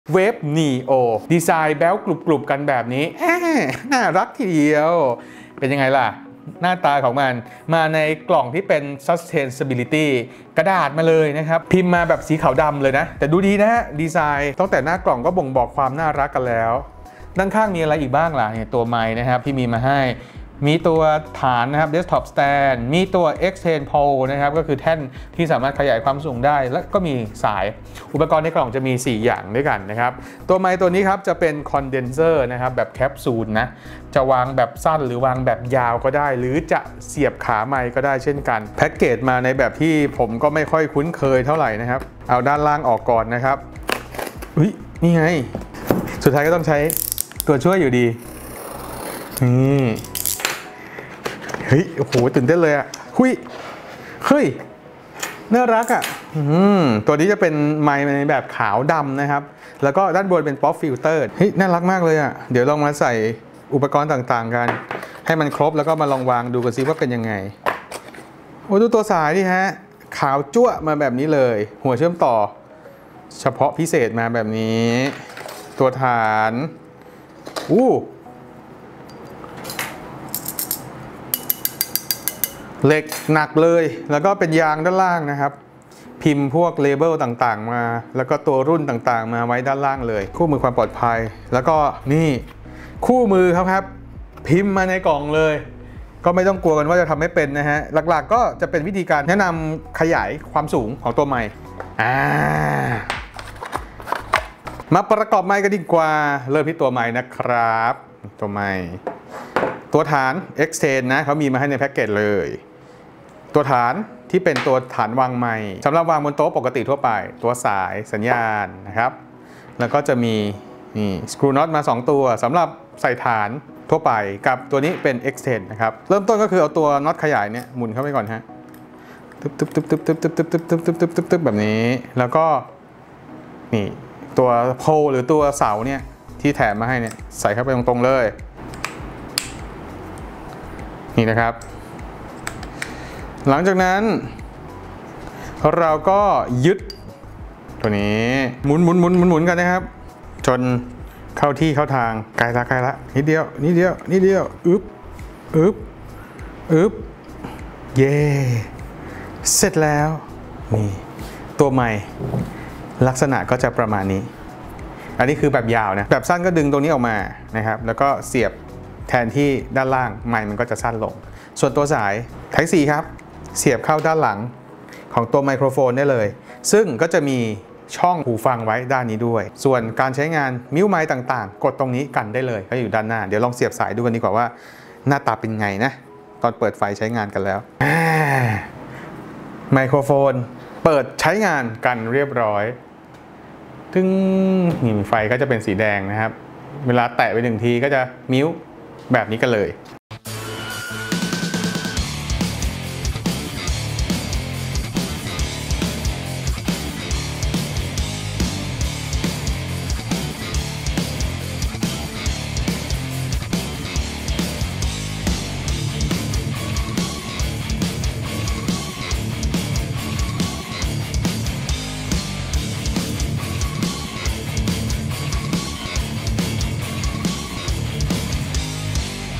เวฟนีโอดีไซน์แบ๊วกรุบกันแบบนี้น่ารักทีเดียวเป็นยังไงล่ะหน้าตาของมันมาในกล่องที่เป็น sustainability กระดาษมาเลยนะครับพิมพ์มาแบบสีขาวดำเลยนะแต่ดูดีนะฮะดีไซน์ตั้งแต่หน้ากล่องก็บ่งบอกความน่ารักกันแล้วด้านข้างมีอะไรอีกบ้างล่ะเนี่ยตัวไม้นะครับที่มีมาให้มีตัวฐานนะครับ desktop stand มีตัว extend pole นะครับก็คือแท่นที่สามารถขยายความสูงได้และก็มีสายอุปกรณ์ในกล่องจะมี4อย่างด้วยกันนะครับตัวไมค์ตัวนี้ครับจะเป็น condenser นะครับแบบแคปซูลนะจะวางแบบสั้นหรือวางแบบยาวก็ได้หรือจะเสียบขาไมค์ก็ได้เช่นกันแพ็กเกจมาในแบบที่ผมก็ไม่ค่อยคุ้นเคยเท่าไหร่นะครับเอาด้านล่างออกก่อนนะครับนี่ไงสุดท้ายก็ต้องใช้ตัวช่วยอยู่ดีนี่เฮ้ยโอ้โหตื่นเต้นเลยอ่ะเฮ้ยน่ารักอ่ะตัวนี้จะเป็นไมค์ในแบบขาวดำนะครับแล้วก็ด้านบนเป็นป๊อปฟิลเตอร์เฮ้ยน่ารักมากเลยอ่ะเดี๋ยวลองมาใส่อุปกรณ์ต่างๆกันให้มันครบแล้วก็มาลองวางดูกันซิว่าเป็นยังไงโอ้ดูตัวสายดิฮะขาวจั่วมาแบบนี้เลยหัวเชื่อมต่อเฉพาะพิเศษมาแบบนี้ตัวฐานเหล็กหนักเลยแล้วก็เป็นยางด้านล่างนะครับพิมพ์พวกเลเบลต่างๆมาแล้วก็ตัวรุ่นต่างๆมาไว้ด้านล่างเลยคู่มือความปลอดภัยแล้วก็นี่คู่มือครับพิมพ์มาในกล่องเลยก็ไม่ต้องกลัวกันว่าจะทำไม่เป็นนะฮะหลักๆก็จะเป็นวิธีการแนะนำขยายความสูงของตัวไมค์มาประกอบไมค์กันดีกว่าเริ่มที่ตัวไมค์นะครับตัวไมค์ตัวฐาน extend นะเขามีมาให้ในแพ็กเกจเลยตัวฐานที่เป็นตัวฐานวางไมค์สำหรับวางบนโต๊ะปกติทั่วไปตัวสายสัญญาณนะครับแล้วก็จะมีนี่สกรูน็อตมา2ตัวสำหรับใส่ฐานทั่วไปกับตัวนี้เป็น extend นะครับเริ่มต้นก็คือเอาตัวน็อตขยายเนี่ยหมุนเข้าไปก่อนฮะตึ๊บแบบนี้แล้วก็นี่ตัวโพลหรือตัวเสาเนี่ยที่แถมมาให้เนี่ยใส่เข้าไปตรงๆเลยนี่นะครับหลังจากนั้นเราก็ยึดตัวนี้หมุนกันนะครับจนเข้าที่เข้าทางใกล้ละนิดเดียวอึบเย่เสร็จแล้วนี่ตัวใหม่ลักษณะก็จะประมาณนี้อันนี้คือแบบยาวนะแบบสั้นก็ดึงตรงนี้ออกมานะครับแล้วก็เสียบแทนที่ด้านล่างไมค์มันก็จะสั้นลงส่วนตัวสาย Type C ครับเสียบเข้าด้านหลังของตัวไมโครโฟนได้เลยซึ่งก็จะมีช่องหูฟังไว้ด้านนี้ด้วยส่วนการใช้งานมิวไมค์ต่างๆกดตรงนี้กันได้เลยก็อยู่ด้านหน้าเดี๋ยวลองเสียบสายดูกันดีกว่าว่าหน้าตาเป็นไงนะตอนเปิดไฟใช้งานกันแล้วไมโครโฟนเปิดใช้งานกันเรียบร้อยถึงนี่ไฟก็จะเป็นสีแดงนะครับเวลาแตะไป1 ทีก็จะมิวแบบนี้กันเลย